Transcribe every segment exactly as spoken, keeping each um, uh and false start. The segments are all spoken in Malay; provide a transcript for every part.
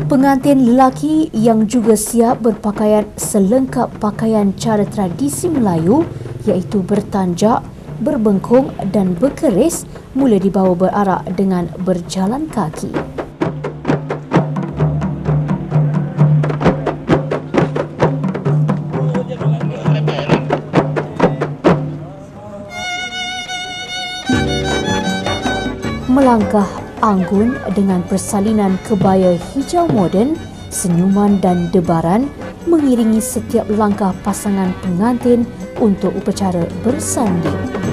Pengantin lelaki yang juga siap berpakaian selengkap pakaian cara tradisi Melayu iaitu bertanjak, berbengkung dan berkeris mula dibawa berarak dengan berjalan kaki. Melangkah anggun dengan persalinan kebaya hijau moden, senyuman dan debaran mengiringi setiap langkah pasangan pengantin untuk upacara bersanding.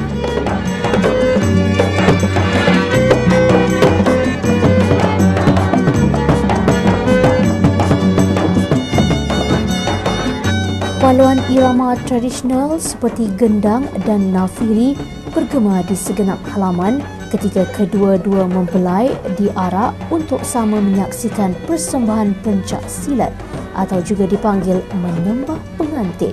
Paluan irama tradisional seperti gendang dan nafiri bergema di segenap halaman ketika kedua-dua mempelai diarak untuk sama menyaksikan persembahan pencak silat atau juga dipanggil menyembah pengantin.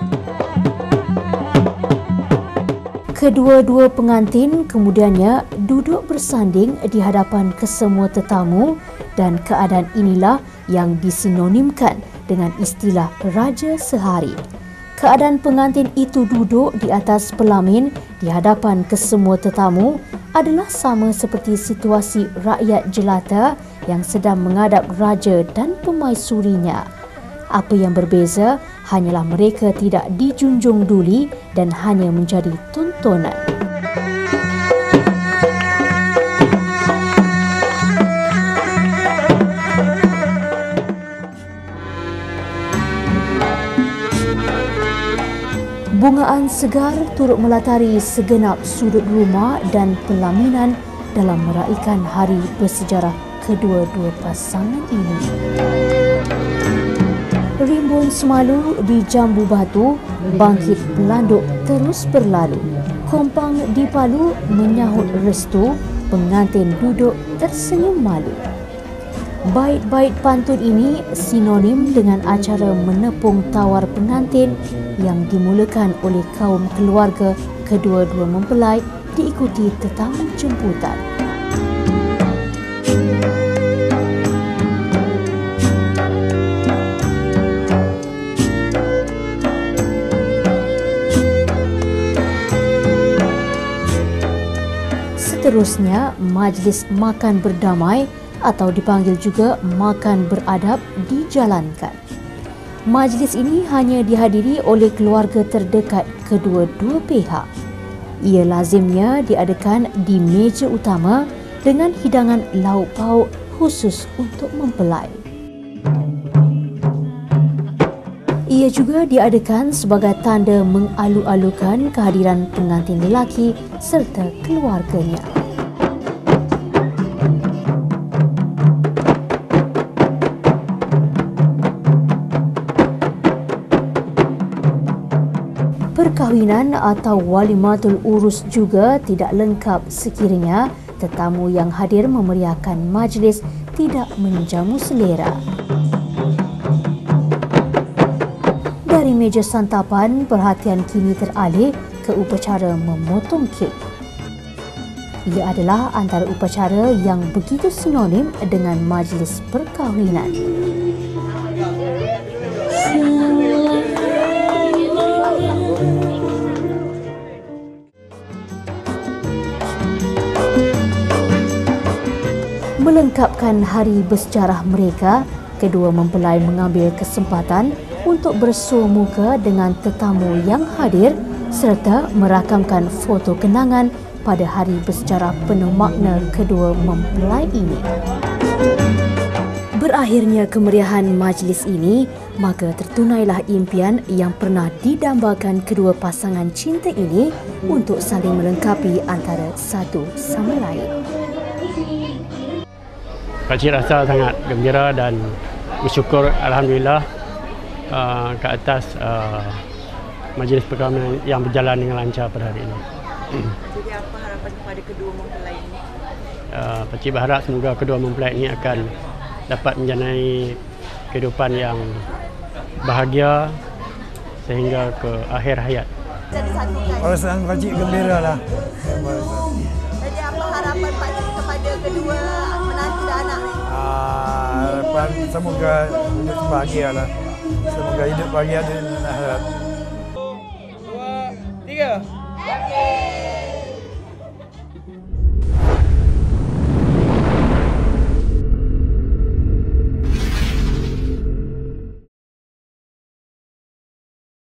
Kedua-dua pengantin kemudiannya duduk bersanding di hadapan kesemua tetamu dan keadaan inilah yang disinonimkan dengan istilah Raja Sehari. Keadaan pengantin itu duduk di atas pelamin di hadapan kesemua tetamu adalah sama seperti situasi rakyat jelata yang sedang menghadap raja dan permaisurinya. Apa yang berbeza hanyalah mereka tidak dijunjung duli dan hanya menjadi tontonan. Bungaan segar turut melatari segenap sudut rumah dan pelaminan dalam meraihkan hari bersejarah kedua-dua pasangan ini. Rimbun semalu di Jambu Batu, bangkit pelanduk terus berlalu. Kompang di Palu menyahut restu, pengantin duduk tersenyum malu. Bait-bait pantun ini sinonim dengan acara menepung tawar pengantin yang dimulakan oleh kaum keluarga kedua-dua mempelai diikuti tetamu jemputan. Seterusnya, majlis makan berdamai atau dipanggil juga makan beradab dijalankan. Majlis ini hanya dihadiri oleh keluarga terdekat kedua-dua pihak. Ia lazimnya diadakan di meja utama dengan hidangan lauk pauk khusus untuk mempelai. Ia juga diadakan sebagai tanda mengalu-alukan kehadiran pengantin lelaki serta keluarganya. Perkahwinan atau walimatul urus juga tidak lengkap sekiranya tetamu yang hadir memeriahkan majlis tidak menjamu selera. Dari meja santapan, perhatian kini teralih ke upacara memotong kek. Ia adalah antara upacara yang begitu sinonim dengan majlis perkahwinan. Melengkapkan hari bersejarah mereka, kedua mempelai mengambil kesempatan untuk bersua muka dengan tetamu yang hadir serta merakamkan foto kenangan pada hari bersejarah penuh makna kedua mempelai ini. Berakhirnya kemeriahan majlis ini, maka tertunailah impian yang pernah didambakan kedua pasangan cinta ini untuk saling melengkapi antara satu sama lain. Pakcik rasa sangat gembira dan bersyukur Alhamdulillah uh, ke atas uh, majlis perkahwinan yang berjalan dengan lancar pada hari ini. Jadi apa harapan kepada kedua mempelai ini? Uh, Pakcik berharap semoga kedua mempelai ini akan dapat menjalani kehidupan yang bahagia sehingga ke akhir hayat. Perasaan Pakcik gembira lah. Jadi apa harapan Pakcik kepada kedua menantu dan anak ini? Harapan harapan semoga hidup bahagia lah. Semoga hidup bahagia dan akhirat. Dua, tiga.